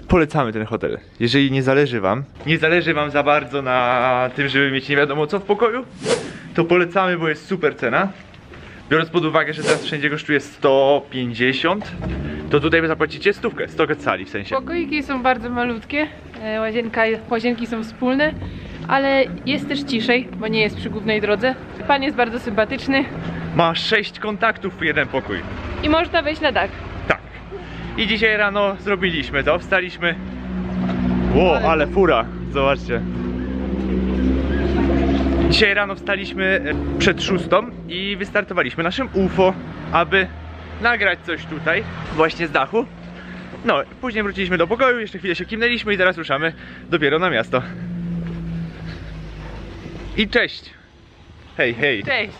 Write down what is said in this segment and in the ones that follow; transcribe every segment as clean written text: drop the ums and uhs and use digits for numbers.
polecamy ten hotel. Jeżeli nie zależy wam za bardzo na tym, żeby mieć nie wiadomo co w pokoju, to polecamy, bo jest super cena. Biorąc pod uwagę, że teraz wszędzie kosztuje 150, to tutaj wy zapłacicie 100 kecali w sensie. Pokoiki są bardzo malutkie, łazienki są wspólne, ale jest też ciszej, bo nie jest przy głównej drodze. Pan jest bardzo sympatyczny. Ma 6 kontaktów w jeden pokój. I można wejść na dach. Tak. I dzisiaj rano zrobiliśmy to, wstaliśmy. Ło, ale fura, zobaczcie. Dzisiaj rano wstaliśmy przed 6 i wystartowaliśmy naszym UFO, aby nagrać coś tutaj, właśnie z dachu. No, później wróciliśmy do pokoju, jeszcze chwilę się kimnęliśmy i teraz ruszamy dopiero na miasto. I cześć! Hej, hej! Cześć!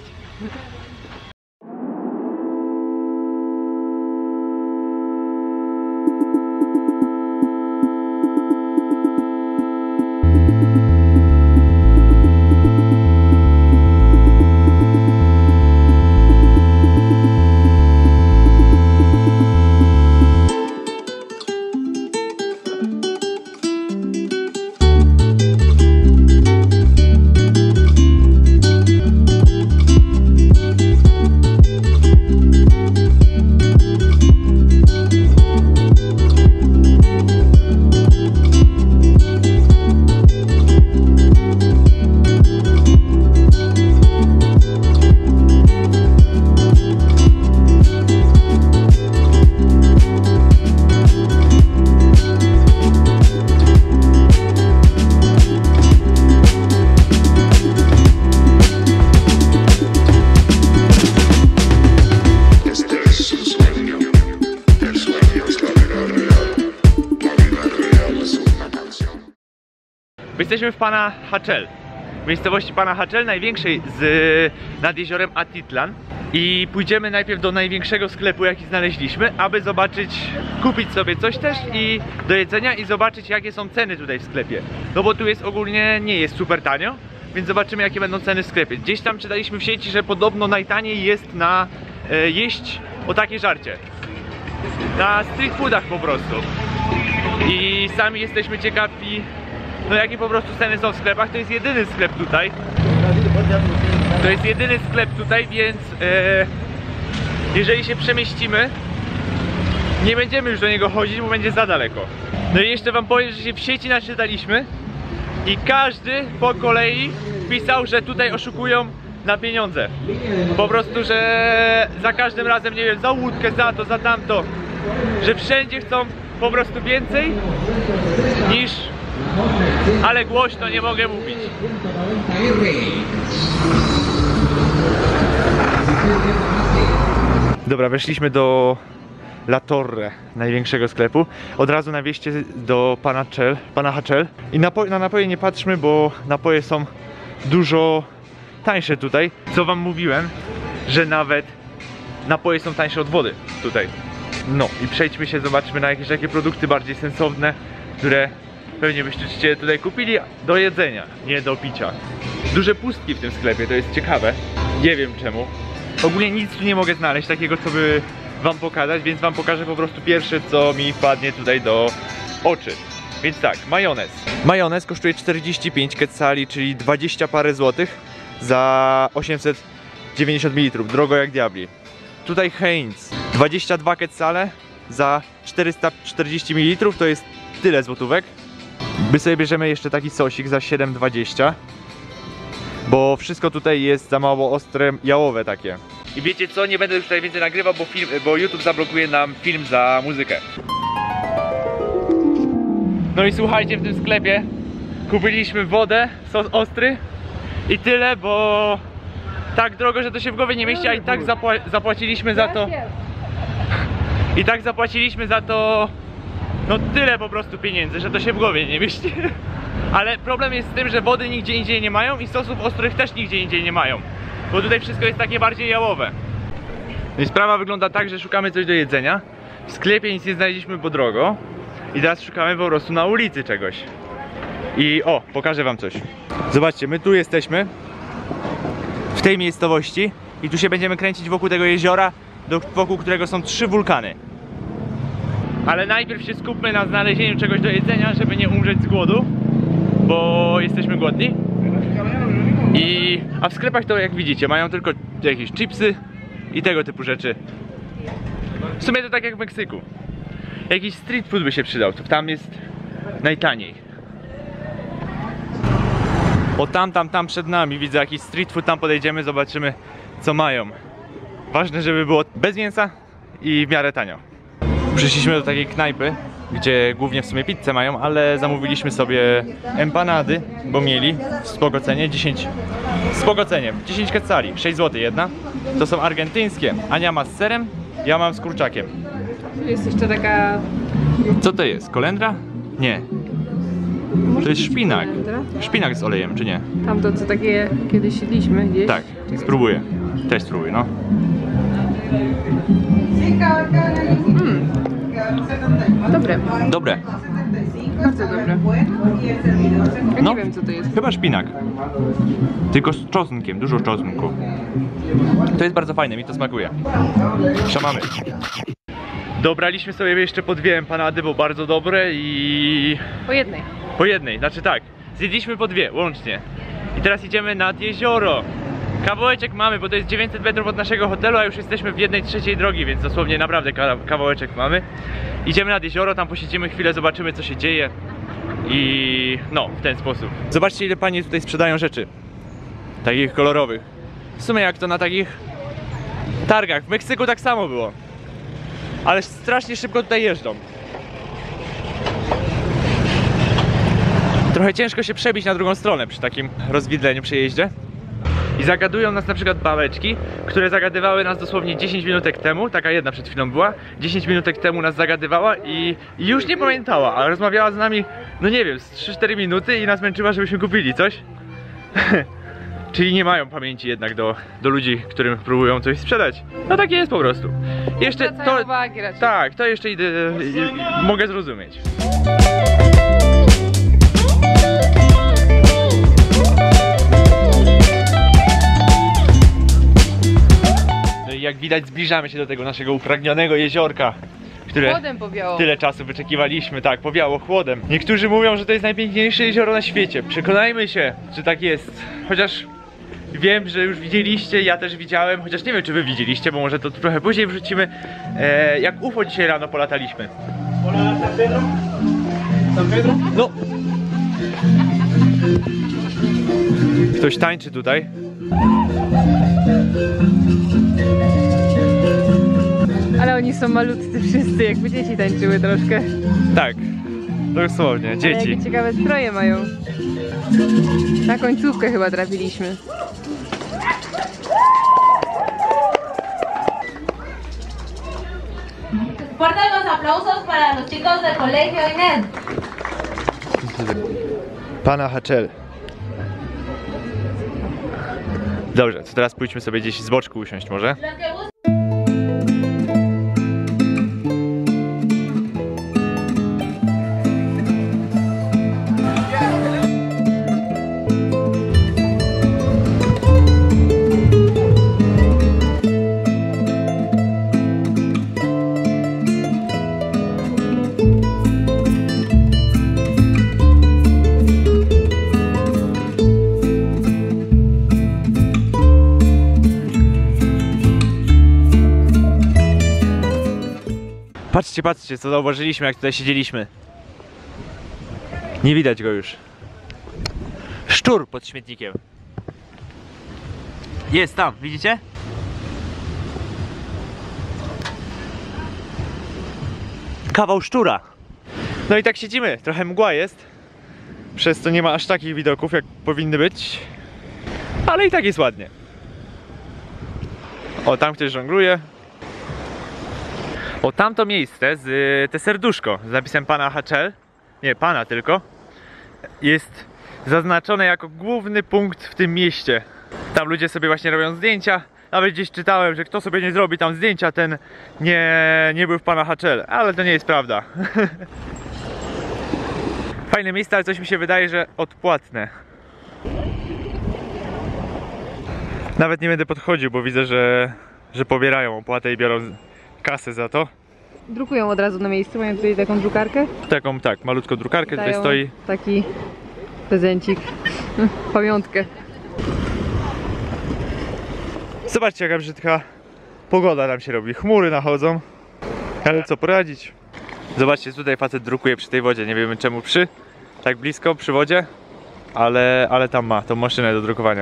Jesteśmy w Pana Hachel, w miejscowości Pana Hachel, największej nad jeziorem Atitlan. I pójdziemy najpierw do największego sklepu, jaki znaleźliśmy, aby zobaczyć, kupić sobie coś też i do jedzenia i zobaczyć, jakie są ceny tutaj w sklepie. No bo tu jest ogólnie, nie jest super tanio, więc zobaczymy, jakie będą ceny w sklepie. Gdzieś tam czytaliśmy w sieci, że podobno najtaniej jest na jeść o takie żarcie. Na street foodach po prostu. I sami jesteśmy ciekawi, no jakie po prostu ceny są w sklepach. To jest jedyny sklep tutaj. To jest jedyny sklep tutaj, więc jeżeli się przemieścimy, nie będziemy już do niego chodzić, bo będzie za daleko. No i jeszcze wam powiem, że się w sieci naczytaliśmy i każdy po kolei pisał, że tutaj oszukują na pieniądze. Po prostu, że za każdym razem, nie wiem, za łódkę, za to, za tamto, że wszędzie chcą po prostu więcej niż... Ale głośno nie mogę mówić. Dobra, weszliśmy do La Torre, największego sklepu. Od razu na wieście do Pana Hachel. I na napoje nie patrzmy, bo napoje są dużo tańsze tutaj. Co wam mówiłem, że nawet napoje są tańsze od wody tutaj. No i przejdźmy się, zobaczmy na jakieś takie produkty bardziej sensowne, które pewnie byście tutaj kupili do jedzenia, nie do picia. Duże pustki w tym sklepie, to jest ciekawe. Nie wiem czemu. Ogólnie nic tu nie mogę znaleźć takiego, co by wam pokazać, więc wam pokażę po prostu pierwsze, co mi wpadnie tutaj do oczy. Więc tak, majonez. Majonez kosztuje 45 quetzali, czyli 20 parę złotych za 890 ml. Drogo jak diabli. Tutaj Heinz. 22 quetzale za 440 ml, to jest tyle złotówek. My sobie bierzemy jeszcze taki sosik za 7,20, bo wszystko tutaj jest za mało ostre, jałowe takie. I wiecie co, nie będę już tutaj więcej nagrywał, bo YouTube zablokuje nam film za muzykę. No i słuchajcie, w tym sklepie kupiliśmy wodę, sos ostry i tyle, bo tak drogo, że to się w głowie nie mieści, a i tak zapłaciliśmy za to. I tak zapłaciliśmy za to, no tyle po prostu pieniędzy, że to się w głowie nie mieści. Ale problem jest z tym, że wody nigdzie indziej nie mają i sosów ostrych też nigdzie indziej nie mają. Bo tutaj wszystko jest takie bardziej jałowe. No i sprawa wygląda tak, że szukamy coś do jedzenia. W sklepie nic nie znaleźliśmy, bo drogo. I teraz szukamy po prostu na ulicy czegoś. I o, pokażę wam coś. Zobaczcie, my tu jesteśmy, w tej miejscowości. I tu się będziemy kręcić wokół tego jeziora, wokół którego są 3 wulkany. Ale najpierw się skupmy na znalezieniu czegoś do jedzenia, żeby nie umrzeć z głodu, bo jesteśmy głodni. A w sklepach to, jak widzicie, mają tylko jakieś chipsy i tego typu rzeczy. W sumie to tak jak w Meksyku. Jakiś street food by się przydał, to tam jest najtaniej. O tam przed nami widzę jakiś street food, tam podejdziemy, zobaczymy co mają. Ważne, żeby było bez mięsa i w miarę tanio. Przyszliśmy do takiej knajpy, gdzie głównie w sumie pizzę mają, ale zamówiliśmy sobie empanady, bo mieli w spoko cenie, 10 quetzali, 6 zł jedna. To są argentyńskie. Ania ma z serem, ja mam z kurczakiem. Jest jeszcze taka... Co to jest? Kolendra? Nie. To jest szpinak. kolendra? Szpinak z olejem, czy nie? Tamto co takie kiedyś jedliśmy gdzieś. Tak, spróbuję. Też spróbuj, no. Dobre, Dobre. bardzo dobre. Ja No. nie wiem co to jest. Chyba szpinak. Tylko z czosnkiem, dużo czosnku. To jest bardzo fajne, mi to smakuje. Szamamy. Dobraliśmy sobie jeszcze po 2 empanady, bo bardzo dobre i... Po jednej. Po jednej, znaczy tak. Zjedliśmy po 2 łącznie. I teraz idziemy nad jezioro. Kawałeczek mamy, bo to jest 900 metrów od naszego hotelu, a już jesteśmy w 1/3 drogi, więc dosłownie naprawdę kawałeczek mamy. Idziemy nad jezioro, tam posiedzimy chwilę, zobaczymy co się dzieje. I no, w ten sposób. Zobaczcie ile panie tutaj sprzedają rzeczy. Takich kolorowych. W sumie jak to na takich targach. W Meksyku tak samo było. Ale strasznie szybko tutaj jeżdżą. Trochę ciężko się przebić na drugą stronę przy takim rozwidleniu, przejeździe. I zagadują nas na przykład babeczki, które zagadywały nas dosłownie 10 minutek temu. Taka jedna przed chwilą była. 10 minutek temu nas zagadywała i już nie pamiętała, ale rozmawiała z nami, no nie wiem, z 3-4 minuty i nas męczyła, żebyśmy kupili coś. Czyli nie mają pamięci jednak do ludzi, którym próbują coś sprzedać. No tak jest po prostu. Jeszcze to... uwagi raczej. Tak, to jeszcze idę, mogę zrozumieć. No i jak widać zbliżamy się do tego naszego upragnionego jeziorka, które Chłodem powiało. tyle czasu wyczekiwaliśmy, tak, powiało chłodem. Niektórzy mówią, że to jest najpiękniejsze jezioro na świecie. Przekonajmy się, czy tak jest. Chociaż wiem, że już widzieliście, ja też widziałem, chociaż nie wiem, czy wy widzieliście, bo może to trochę później wrzucimy. Jak UFO dzisiaj rano polataliśmy. No. Ktoś tańczy tutaj. Ale oni są malutcy wszyscy, jakby dzieci tańczyły troszkę. Tak, dosłownie, Ale dzieci. jakie ciekawe stroje mają. Na końcówkę chyba trafiliśmy. Fuertes los aplausos para los chicos del colegio Inés. Pana Haczel. Dobrze, to teraz pójdźmy sobie gdzieś z boczku usiąść może. Los que buscan Patrzcie, patrzcie, co zauważyliśmy, jak tutaj siedzieliśmy. Nie widać go już. Szczur pod śmietnikiem. Jest tam, widzicie? Kawał szczura. No i tak siedzimy, trochę mgła jest. Przez to nie ma aż takich widoków, jak powinny być. Ale i tak jest ładnie. O, tam ktoś żongluje. O, tamto miejsce, te serduszko z napisem pana Haczel, nie, pana tylko, jest zaznaczone jako główny punkt w tym mieście. Tam ludzie sobie właśnie robią zdjęcia. Nawet gdzieś czytałem, że kto sobie nie zrobi tam zdjęcia, ten nie był w pana Haczel, ale to nie jest prawda. Fajne miejsce, ale coś mi się wydaje, że odpłatne. Nawet nie będę podchodził, bo widzę, że pobierają opłatę i biorą kasę za to. drukują od razu na miejscu, mają tutaj taką drukarkę. Taką, tak, malutką drukarkę tutaj Dają stoi. taki prezencik, pamiątkę. Zobaczcie, jaka brzydka pogoda nam się robi. Chmury nachodzą, ale co poradzić? Zobaczcie, tutaj facet drukuje przy tej wodzie. Nie wiemy czemu tak blisko, przy wodzie, ale tam ma tą maszynę do drukowania.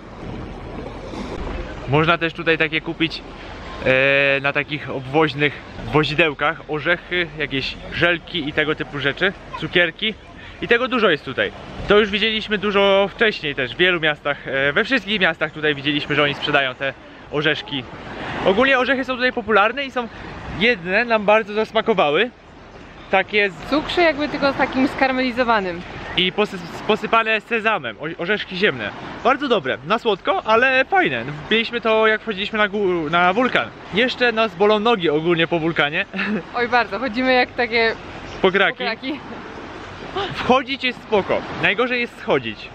Można też tutaj takie kupić na takich obwoźnych wozidełkach orzechy, jakieś żelki i tego typu rzeczy, cukierki. I tego dużo jest tutaj. To już widzieliśmy dużo wcześniej też w wielu miastach, we wszystkich miastach tutaj widzieliśmy, że oni sprzedają te orzeszki. Ogólnie orzechy są tutaj popularne i są jedne, nam bardzo zasmakowały. Takie z Cukrze jakby tylko takim skarmelizowanym. i posypane sezamem, orzeszki ziemne. Bardzo dobre, na słodko, ale fajne. Mieliśmy to jak wchodziliśmy na wulkan. Jeszcze nas bolą nogi ogólnie po wulkanie. Oj bardzo, chodzimy jak takie Pokraki. pokraki. Wchodzić jest spoko, najgorzej jest schodzić.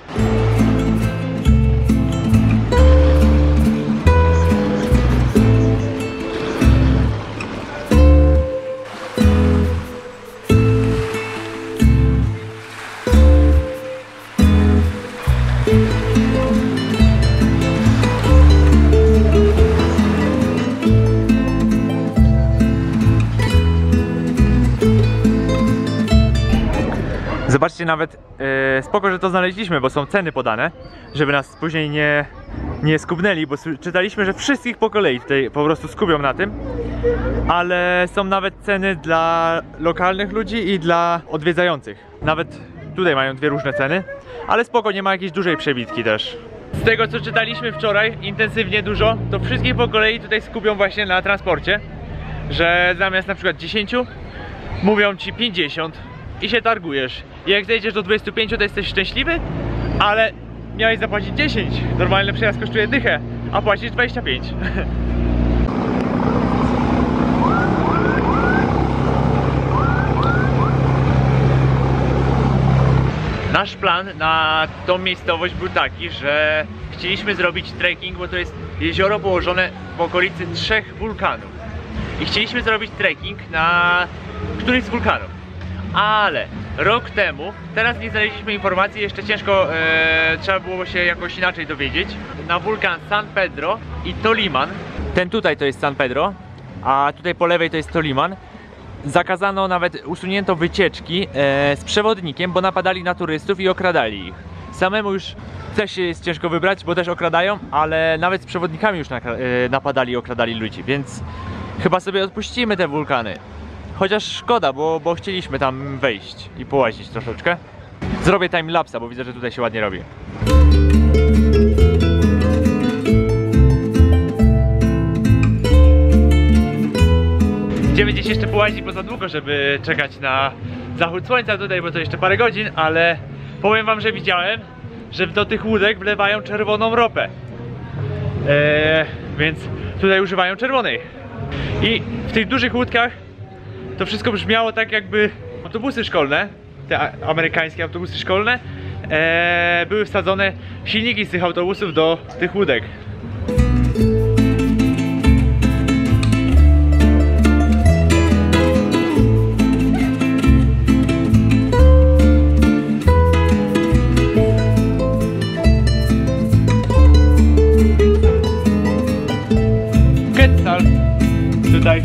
Zobaczcie, nawet spoko, że to znaleźliśmy, bo są ceny podane, żeby nas później nie skubnęli, bo czytaliśmy, że wszystkich po kolei tutaj po prostu skubią na tym, ale są nawet ceny dla lokalnych ludzi i dla odwiedzających. Nawet tutaj mają dwie różne ceny, ale spoko, nie ma jakiejś dużej przebitki też. Z tego co czytaliśmy wczoraj, intensywnie dużo, to wszystkich po kolei tutaj skupią właśnie na transporcie, że zamiast na przykład 10 mówią ci 50 i się targujesz. I jak zejdziesz do 25, to jesteś szczęśliwy, ale miałeś zapłacić 10. Normalny przejazd kosztuje dychę, a płacisz 25. Nasz plan na tą miejscowość był taki, że chcieliśmy zrobić trekking, bo to jest jezioro położone w okolicy 3 wulkanów. I chcieliśmy zrobić trekking na któryś z wulkanów. Ale rok temu, teraz nie znaleźliśmy informacji, jeszcze ciężko trzeba było się jakoś inaczej dowiedzieć. Na wulkan San Pedro i Toliman. Ten tutaj to jest San Pedro, a tutaj po lewej to jest Toliman. Zakazano, nawet usunięto wycieczki z przewodnikiem, bo napadali na turystów i okradali ich. Samemu już też jest ciężko wybrać, bo też okradają, ale nawet z przewodnikami już napadali i okradali ludzi, więc chyba sobie odpuścimy te wulkany. Chociaż szkoda, bo chcieliśmy tam wejść i połazić troszeczkę. Zrobię timelapsa, bo widzę, że tutaj się ładnie robi. Będziemy gdzieś jeszcze połazić, bo za długo, żeby czekać na zachód słońca tutaj, bo to jeszcze parę godzin, ale powiem wam, że widziałem, że do tych łódek wlewają czerwoną ropę. Więc tutaj używają czerwonej. I w tych dużych łódkach to wszystko brzmiało tak, jakby autobusy szkolne, te amerykańskie autobusy szkolne, były wsadzone silniki z tych autobusów do tych łódek. Quetzal tutaj.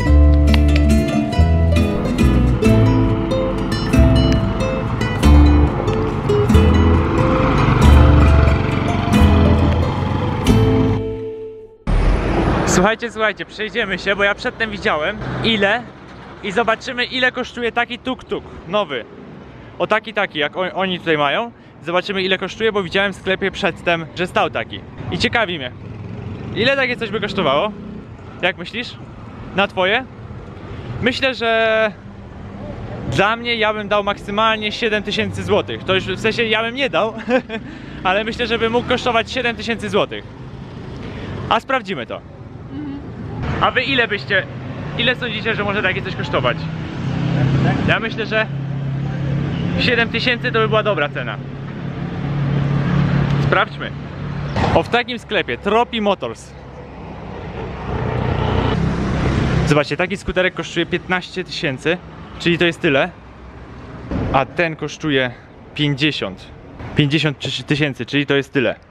Słuchajcie, przejdziemy się, bo ja przedtem widziałem ile i zobaczymy, ile kosztuje taki tuk-tuk nowy. O taki, jak oni tutaj mają. Zobaczymy, ile kosztuje, bo widziałem w sklepie przedtem, że stał taki. I ciekawi mnie, ile takie coś by kosztowało? Jak myślisz? Na twoje? Myślę, że dla mnie ja bym dał maksymalnie 7000 zł. To już w sensie ja bym nie dał, ale myślę, że by mógł kosztować 7000 zł. A sprawdzimy to. A wy ile sądzicie, że może takie coś kosztować? Ja myślę, że 7000 to by była dobra cena. Sprawdźmy. O, w takim sklepie, Tropi Motors. Zobaczcie, taki skuterek kosztuje 15 000, czyli to jest tyle. A ten kosztuje 50 000, czyli to jest tyle.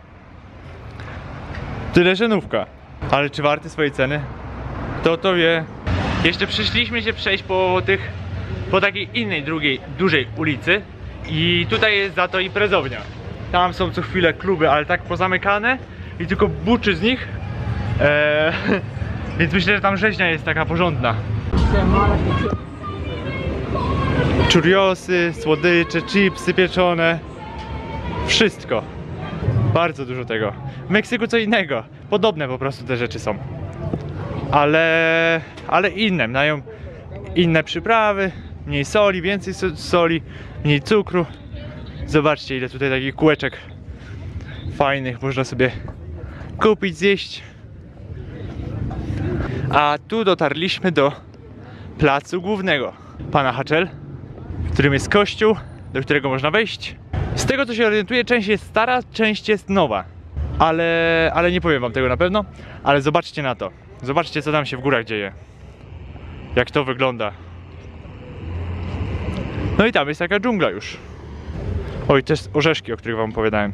Tyle żenówka. Ale czy warty swojej ceny? Kto to wie? Jeszcze przyszliśmy się przejść po takiej innej, drugiej, dużej ulicy. I tutaj jest za to imprezownia. Tam są co chwilę kluby, ale tak pozamykane i tylko buczy z nich. Więc myślę, że tam rzeźnia jest taka porządna. Churriosy, słodycze, chipsy pieczone. Wszystko. Bardzo dużo tego. W Meksyku co innego. Podobne po prostu te rzeczy są. Ale inne. Mają inne przyprawy. Mniej soli, więcej soli, mniej cukru. Zobaczcie, ile tutaj takich kółeczek fajnych można sobie kupić, zjeść. A tu dotarliśmy do placu głównego Pana Hachel, w którym jest kościół, do którego można wejść. Z tego co się orientuję, część jest stara, część jest nowa. Ale nie powiem wam tego na pewno. Ale zobaczcie na to. Zobaczcie, co tam się w górach dzieje. Jak to wygląda. No i tam jest taka dżungla już. Oj, też orzeszki, o których wam opowiadałem.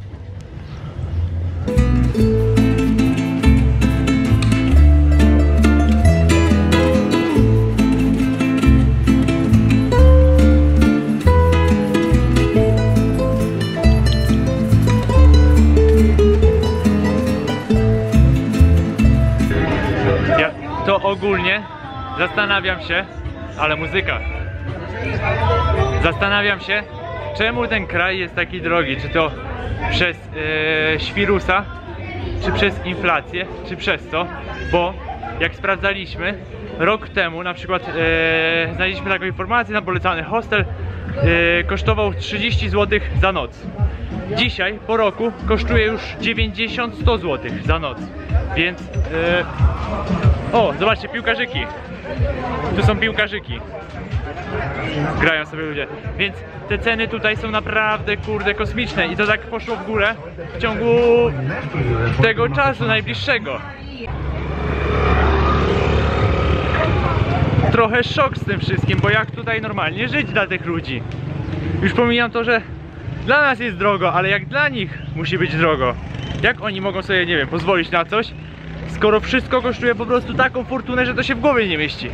Ja to ogólnie zastanawiam się, ale muzyka. Zastanawiam się, czemu ten kraj jest taki drogi. Czy to przez świrusa, czy przez inflację, czy przez co? Bo jak sprawdzaliśmy, rok temu na przykład znaleźliśmy taką informację, na polecany hostel kosztował 30 zł za noc. Dzisiaj, po roku, kosztuje już 90-100 zł za noc. Więc o, zobaczcie, piłkarzyki. Tu są piłkarzyki. Grają sobie ludzie. Więc te ceny tutaj są naprawdę, kurde, kosmiczne. I to tak poszło w górę w ciągu tego czasu najbliższego. Trochę szok z tym wszystkim, bo jak tutaj normalnie żyć dla tych ludzi? Już pomijam to, że dla nas jest drogo, ale jak dla nich musi być drogo? Jak oni mogą sobie, nie wiem, pozwolić na coś, skoro wszystko kosztuje po prostu taką fortunę, że to się w głowie nie mieści?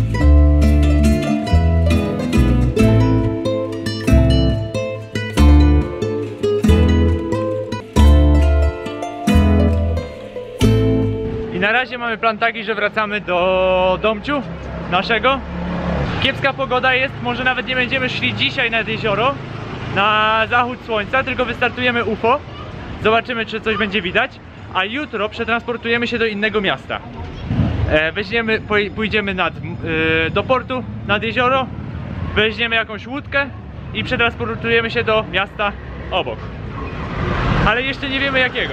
I na razie mamy plan taki, że wracamy do domciu naszego. Kiepska pogoda jest, może nawet nie będziemy szli dzisiaj nad jezioro, na zachód słońca, tylko wystartujemy UFO. Zobaczymy, czy coś będzie widać. A jutro przetransportujemy się do innego miasta. Pójdziemy do portu, nad jezioro, weźmiemy jakąś łódkę i przetransportujemy się do miasta obok. Ale jeszcze nie wiemy jakiego.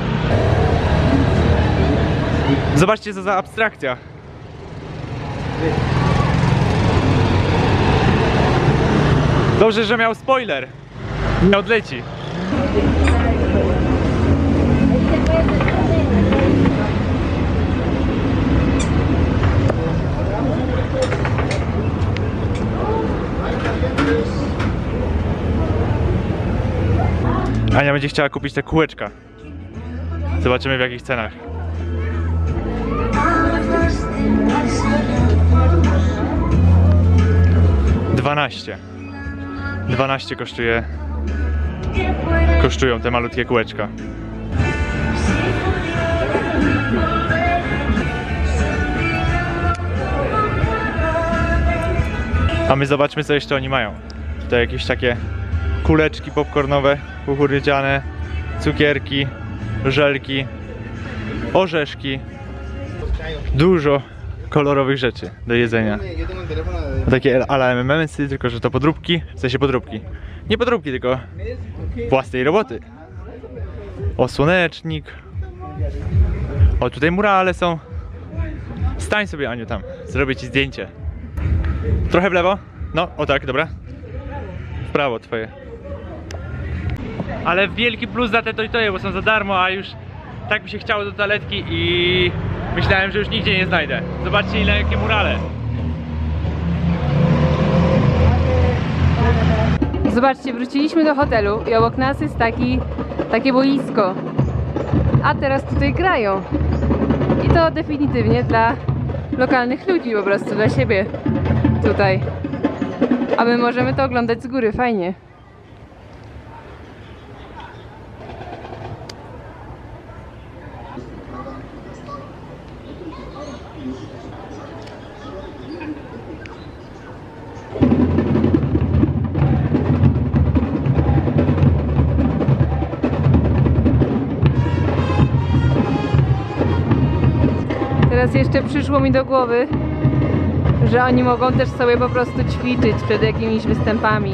Zobaczcie, co za abstrakcja. Dobrze, że miał spoiler. Nie odleci. Ania będzie chciała kupić te kółeczka. Zobaczymy, w jakich cenach. $12 kosztują te malutkie kółeczka. A my zobaczmy, co jeszcze oni mają. To jakieś takie kuleczki popcornowe, kukurydziane, cukierki, żelki, orzeszki. Dużo kolorowych rzeczy do jedzenia. Takie a la MMS-y, tylko że to podróbki, w sensie podróbki. Nie podróbki, tylko własnej roboty. O, słonecznik. O, tutaj murale są. Stań sobie, Aniu, tam. Zrobię ci zdjęcie. Trochę w lewo? No, o tak, dobra. W prawo twoje. Ale wielki plus za te toy-toye, bo są za darmo, a już tak mi się chciało do toaletki i Myślałem, że już nigdzie nie znajdę. Zobaczcie ile jakie murale. Zobaczcie, wróciliśmy do hotelu i obok nas jest takie boisko. A teraz tutaj grają. I to definitywnie dla lokalnych ludzi, po prostu dla siebie tutaj. A my możemy to oglądać z góry, fajnie. Teraz jeszcze przyszło mi do głowy, że oni mogą też sobie po prostu ćwiczyć przed jakimiś występami.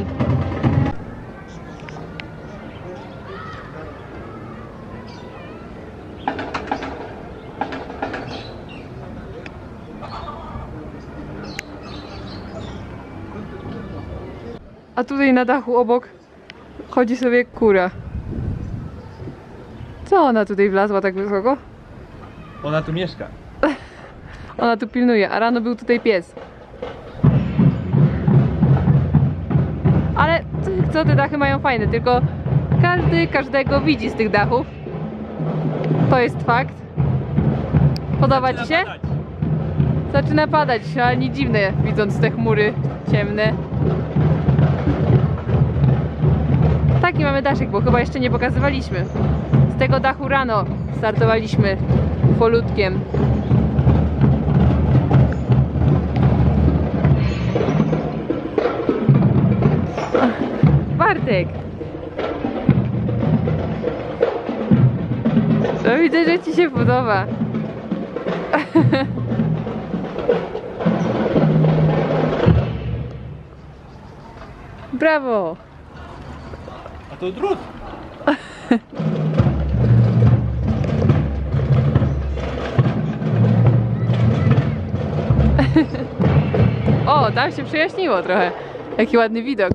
A tutaj na dachu obok chodzi sobie kura. Co ona tutaj wlazła tak wysoko? Ona tu mieszka. Ona tu pilnuje, a rano był tutaj pies. Ale co, te dachy mają fajne, tylko każdego widzi z tych dachów. To jest fakt. Podoba ci się? Zaczyna padać, ale nie dziwne, widząc te chmury ciemne. Taki mamy daszek, bo chyba jeszcze nie pokazywaliśmy. Z tego dachu rano startowaliśmy polutkiem. Bartek! To widzę, że ci się podoba. Brawo! A to drut. O, tam się przejaśniło trochę. Jaki ładny widok.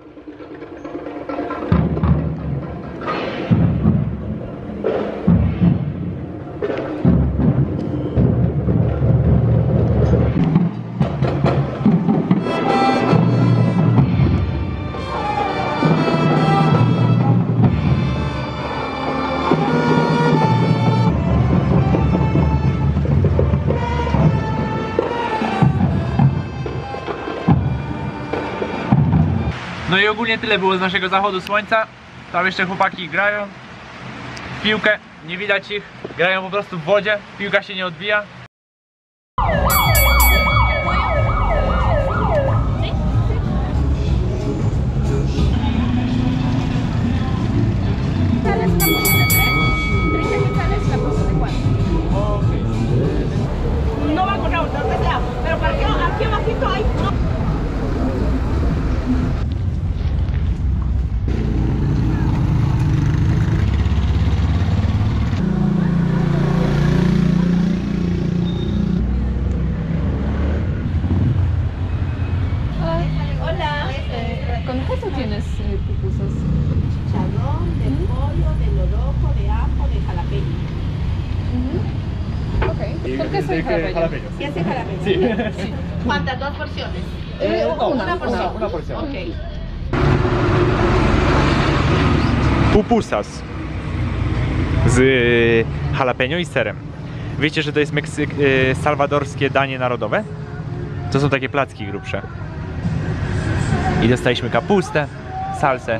No i ogólnie tyle było z naszego zachodu słońca. Tam jeszcze chłopaki grają w piłkę, nie widać ich, grają po prostu w wodzie, piłka się nie odbija. No va con auto, lo que sea, pero para aquí abajito hay... ¿Con qué tienes pupusas? Chicharrón, de pollo, de loroco, de ajo, de jalapeño. Ok. ¿Por qué soy jalapeño? ¿Qué hace jalapeño? Sí. ¿Cuántas? ¿Dos porciones? Una porción. Una porción. Ok. Pupusas z jalapeno i serem. Wiecie, że to jest salwadorskie danie narodowe? To są takie placki grubsze. I dostaliśmy kapustę, salsę.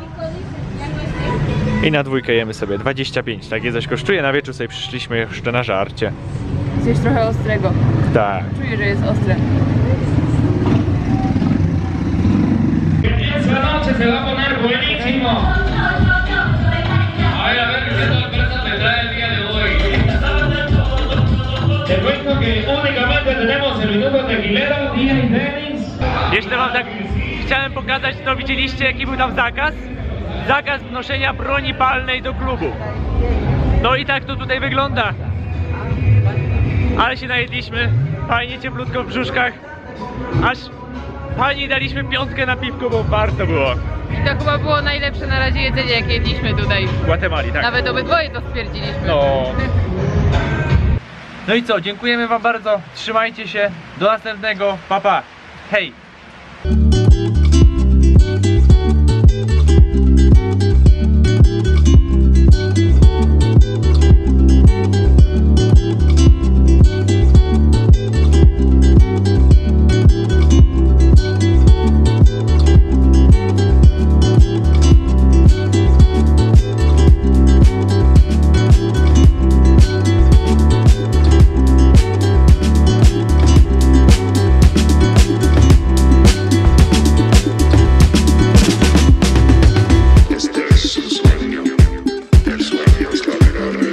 I na dwójkę jemy sobie 25. Takie coś kosztuje. Na wieczór sobie przyszliśmy jeszcze na żarcie. Coś trochę ostrego. Tak. Czuję, że jest ostre. Esta noche se va a poner buenísimo. Ay, a ver qué sorpresa me trae el día de hoy. Te cuento que únicamente tenemos el minuto tequilero, día y tenis. Jeszcze wam tak chciałem pokazać, to widzieliście jaki był tam zakaz? Zakaz wnoszenia broni palnej do klubu. No i tak to tutaj wygląda. Ale się najedliśmy, fajnie cieplutko w brzuszkach. Aż pani daliśmy 5 na piwko, bo warto było. I to chyba było najlepsze na razie jedzenie, jakie jedliśmy tutaj. W Gwatemali, tak. Nawet obydwoje to stwierdziliśmy. No. No i co, dziękujemy wam bardzo, trzymajcie się, do następnego, pa pa, hej!